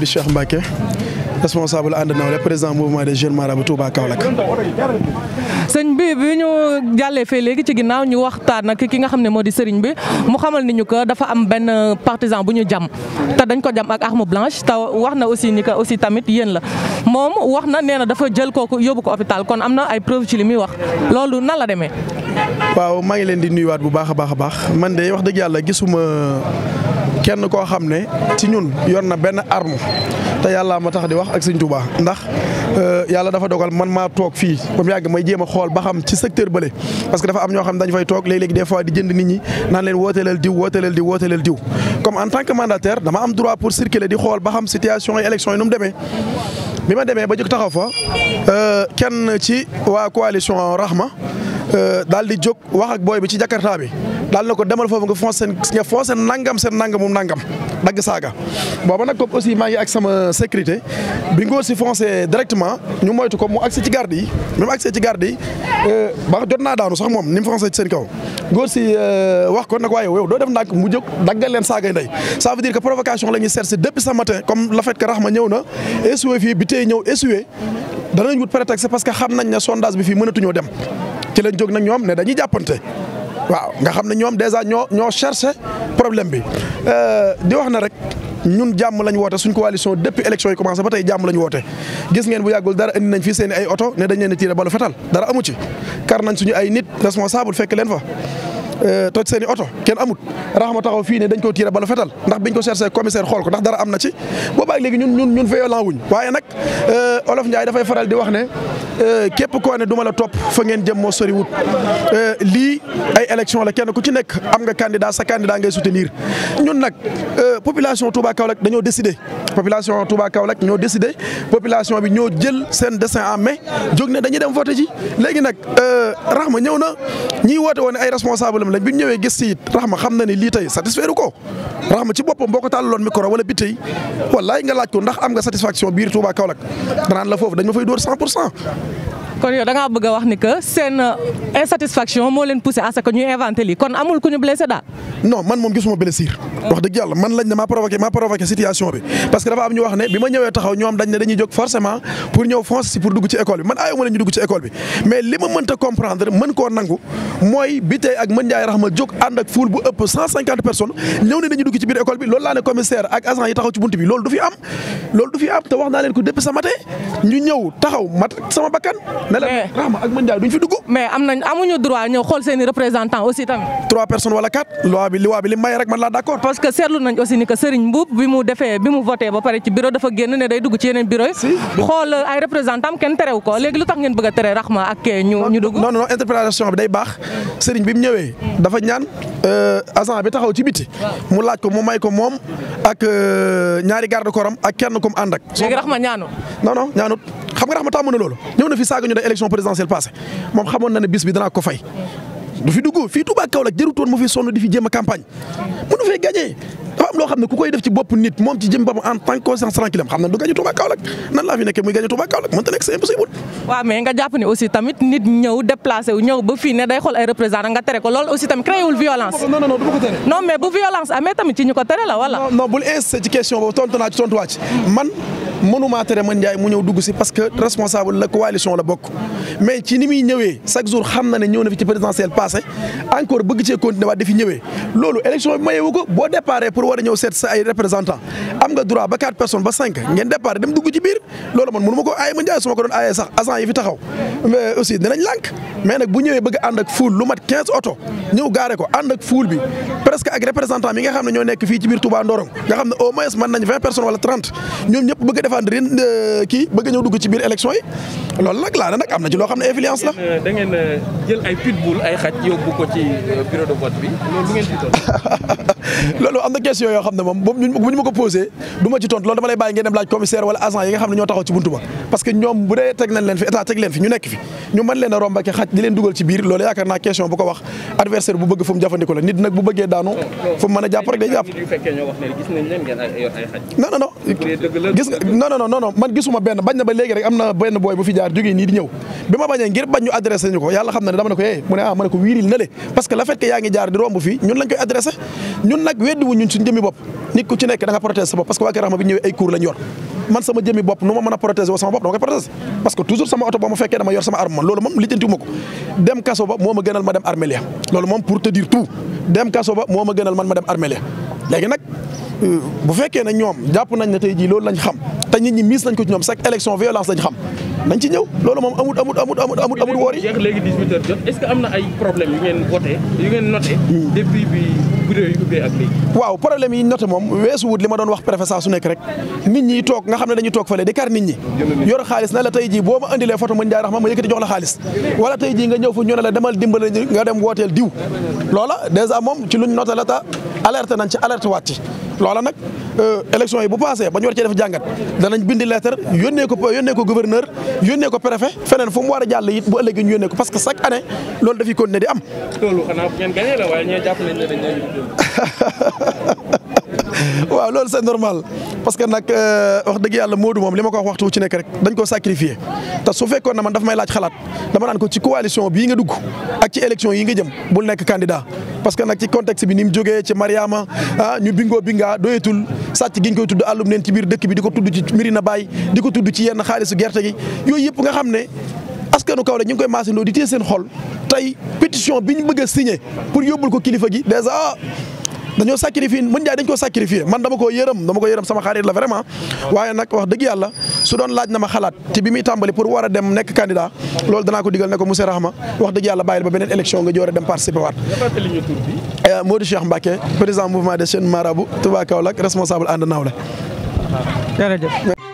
di Cheikh Mbacke responsable ànd nawle président mouvement des jeunes marabouts Touba Kaolack. sëñ bi ñu jàllee fee léegi ci ginnaaw ñu waxtaan ak ki nga xam ne moo di sëriñ bi mu xamal ni ñu ko dafa am benn partisan bu ñu jam te dañ ko jam ak arme blanche te wax na aussi ni que aussi tamit yéen la moom wax na nee na dafa jël kooku yóbbu ko hôpital kon am na ay preuve ci li muy wax loolu nan la demee. waaw maa ngi leen di nuyuwaat bu baax a baax man de wax dëgg yàlla gisuma kenn koo xam ne ci ñun yor na benn arme te yàlla ma tax di wax ak sëñ Touba ndax yàlla dafa dogal man maa toog fii ba mu yàgg may jéem a xool ba xam ci secteur bële parce que dafa am ñoo xam dañu fay toog léeg-léeg des fois di jënd nit ñi naan leen wooteelal diw comme en tant que mandataire dama am droit pour circuler di xool ba xam situation yi élection yi nu mu demee. bi ma demee ba jóg taxaw fa kenn ci waa coalition Rahma daal di jóg wax ak booy bi ci Jakarta bi daal na ko demal foofu nga foncé nangam seen nangamum nangam dagg saaga. booba nag comme aussi maa ngi ak sama sécurité bi ngóor si foncé directement ñu moytu ko mu agsi ci garde yi même agsi ci garde yi ba jot naa daanu sax moom ni mu foncé ci seen kaw ngóor si wax ko nag waaye yow doo def ndànk mu jóg daggal leen saagay ndey ça veut dire que provocation la ñuy chercher depuis ce matin comme le fait que Rahma ñëw na essuyer fii bi tey ñëw essuyer danañ wut prétexte parce que xam nañ ne sondage bi fii mënatuñoo dem ci lañ jóg nag ñoom ne dañuy jàppante waaw nga xam ne ñoom déjà ñoo cherché problème bi di wax na rek ñun jàmm lañ woote suñ coalition depuis élection yi commencé ba tey jàmm lañ woote gis ngeen bu yàggul dara indi nañ fii seen ay oto ne dañ leen a tiré balu fetal dara amu ci kar nañ suñu ay nit responsable fekk leen fa toj seen i oto kenn amut Rahma taxaw fii ne dañ koo tiré balu fetal ndax biñ ko cherché commissaire xool ko ndax dara am na ci boobaag léegi ñun violent wuñ waaye nag Olof Ndiaye dafay faral di wax ne képp koo ne du ma la topp fa ngeen jëm moo sori wut lii ay élection la kenn ku ci nekk am nga candidat sa candidat ngay soutenir ñun nag population Touba Kaolack dañoo décidé population Touba Kaolack ñoo décidé population bi ñoo jël seen destin en main jóg ne dañuy dem voté ji léegi nag Rahma ñëw na ñiy woote woon ay responsable lañ bi ñu ñëwee gis si it Rahma xam na ni lii tey satisfaire ko Rahma ci boppam boo ko tàllaloon micro wala bi tey wallaay nga laaj ko ndax am nga satisfaction biir Touba Kaolack danaan la foofu dañ ma fay dóor 100%. kon yow da ngaa bëgg a wax ni que seen insatisfaction moo leen poussé à ce que ñuy inventé lii kon amul ku ñu blessé daal. non man moom gisuma blessure wax dëgg yàlla man lañ ne maa provoqué situation bi parce que dafa am ñu wax ne bi ma ñëwee taxaw ñoom dañ ne dañuy jóg forcément pour ñëw fonce si pour dugg ci école bi man aayuma la ñu dugg ci école bi mais li ma mënta comprendre mën koo nangu mooy bi tey ak mën Ndiaye Rahma jóg ànd ak foule bu ëpp 150 personnes ñëw ne dañuy dugg ci biir école bi loolu laa ne commissaire ak agent yi taxaw ci buntu bi loolu du fi am te wax naa leen ko depuis ce matin ñu ñëw taxaw mat sama bakkan ne la Rahma ak mën Ndiaye duñ fi dugg mais amuñu droit ñëw xool seen i représentant aussi tamit 3 personnes wala 4 loi bi li may rek man laa d'accord parce que seetlu nañ aussi ni que Serigne Mboup bi mu voté ba pare ci bureau dafa génn ne day dugg ci yeneen bureau yi xool ay représentant kenn terew ko léegi lu tax ngeen bëgg a tere Rahma ak kee ñu dugg non interprétation bi day baax Serigne bi mu ñëwee dafa ñaan agent bi taxaw ci biti mu laaj ko mu may ko moom ak ñaari garde corps am ak kenn comme ànd ak léegi Rahma ñaanu non ñaanut xam nga Rahma tàmm na loolu ñëw na fi saaga ñu day élection présidentielle passée moom xamoon na ne bis bi danaa ko fay du fi dugg fii Touba Kaolack jërutoon mu fi sonn di fi jéem a campagne mënu fee gagné dafa am loo xam ne ku koy def ci bopp nit moom ci jëm boppam en tant que conscience tranquille xam na du gagné Touba Kaolack nan laa fi nekkee muy gagné Touba Kaolack mënta nekk c'est impossible. waaw mais nga jàpp ne aussi tamit nit ñëw déplacé wu ñëw ba fii ne day xool ay représentant nga tere ko loolu aussi tamit créé wul violence. non du ma ko tere. non mais bu violence amee tamit ci ñu ko tere la wala. non bul insisté ci question boobu tontuwaat ci man mënumaa tere man Ndiaye mu ñëw dugg si parce que responsable la coalition la bokk mais ci ni muy ñëwee chaque jour xam na ne ñëw na fi ci présidentielle passé encore bëgg cee continuer waat di fi ñëwee loolu élection bi mayewu ko boo déparé pour war a ñëw seet sa ay représentant am nga droit ba 4 personnes ba 5 ngeen déparé dem dugg ci biir loolu man mënu ma ko aaye man Ndiaye su ma ko doon aayee sax agent yi fi taxaw mais aussi dinañ lànk mais nag bu ñëwee bëgg ànd ak foule lu mat 15 oto ñëw gaare ko ànd ak foule bi presque ak représentant mi nga xam ne ñoo nekk fii ci biir Touba Ndorong nga xam ne au moins mën nañ 20 personnes wala 30 ñoom ñëpp bëgg défendre kii bëgg ñëw dugg ci biir élection yi loolu nag laa ne nag am na ci loo xam ne influence la. da ngeen jël ay pitbull ay xaj yóbbu ko ci bureau de vote bi loolu lu ngeen ci tontu. loolu am na question yoo xam ne moom bu ñu ma ko posé du ma ci tontu loolu dama lay bàyyi ngeen dem laaj commissaire wala agent yi nga xam ne ñoo taxaw ci buntu ba parce que ñoom bu dee teg nañ leen fi état teg leen fi ñu nekk fi ñu mën leen a romb ak xaj di leen dugal ci biir loolu yaakaar naa question bu ko wax adversaire bu bëgg fu mu jëfandikoo la nit nag bu bëggee daanu fu mu mën a jàpp rek day jàpp. non man gisuma benn bañ na ba léegi rek am na benn booy bu fi jaar jógee nii di ñëw bi ma bañee ngir bañ ñu adressé ñu ko yàlla xam na ne dama ne ko mu ne ma ne ko wiiril na le parce que le fait que yaa ngi jaar di romb fii ñun lañ koy adressé ñun nag weddi wu ñun suñ jëmi bopp nit ku ci nekk da nga protéger sa bopp parce que waa Kër Rahma bi ñëwee ay cours lañ yor man sama jëmi bopp nu ma mën a protéger woo sama bopp dama koy protéger parce que toujours sama oto boo ma fekkee dama yor sama arme man loolu moom lijjantiwuma ko dem kaso ba moo ma gënal ma dem armélia loolu moom pour te dire tout dem kaso ba moo ma gënal man ma dem armélia léegi nag bu fekkee ne ñoom jàpp nañ ne tey jii loolu lañ xam te nit ñi miis nañ ko ci ñoom chaque élection violence lañ xam nañ ci ñëw loolu moom amul woor yi. léegi 18h jot est-ce que am na ay problème yu ngeen voté yu ngeen noté depuis bi bureau yi ubbee ak léegi. waaw problème yi noté moom weesu wut li ma doon wax préfet saa su nekk rek nit ñi toog nga xam ne dañuy toog fële di kar nit ñi yor xaalis na la tey jii boo ma andilee photo mën jaay rax ma yëkkati jox la xaalis wala tey jii nga ñëw fu ñu ne la demal dimbale nga dem wooteel diw loola dèjà moom ci luñ noté la ta alerte nañ ci alerte waat ci loola nag élection yi bu passé ba ñu war cee def jàngat danañ bindi lettre yónnee ko gouverneur yónnee ko préfet feneen fu mu war a jàll it bu ëllëgee ñu yónnee ko parce que chaque année loolu dafiy continuer di am. loolu xanaa bu ngeen gagné la waaye ñoo jàpp nañ ne dañ leen waaw loolu c'est normal parce que nag wax dëgg yàlla Modou moom li ma ko wax waxtu ci nekk rek dañ ko sacrifié te su fekkoon ne man daf may laaj xalaat dama naan ko ci coalition bii nga dugg ak ci élection yi nga jëm bul nekk candidat parce que nag ci contexte bi ni mu jógee ci Mariama ñu bingoo bingaa doyetul sàcc gi ñu koy tudd àllum neen ci biir dëkk bi di ko tudd ci Mirina Baye di ko tudd ci yenn xaalisu gerte gi yooyu yëpp nga xam ne askanu Kaolack ñu ngi koy maasandoo di téye seen xol tey pétition bi ñu bëgg a signé pour yóbbul ko kilifa gi déjà dañoo sacrifié mën jaay dañ koo sacrifié man dama ko yërëm sama xarit la vraiment waaye nag wax dëgg yàlla su doon laaj na ma xalaat te bi muy tàmbali pour war a dem nekk candidat loolu danaa ko digal ne ko monsieur Rahma wax dëgg yàlla bàyyil ba beneen élection nga joore dem participer waat. Modou Cheikh Mbacké président mouvement des jeunes marabouts Touba Kaolack responsable ànd nawle. jërëjëf.